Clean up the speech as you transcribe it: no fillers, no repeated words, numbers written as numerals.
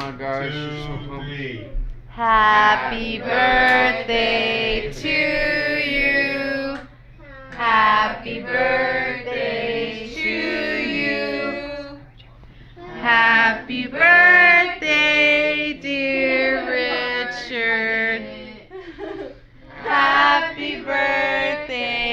my gosh, you're so comfy. Happy birthday to you. Happy birthday to you. Happy birthday, dear Richard. Happy birthday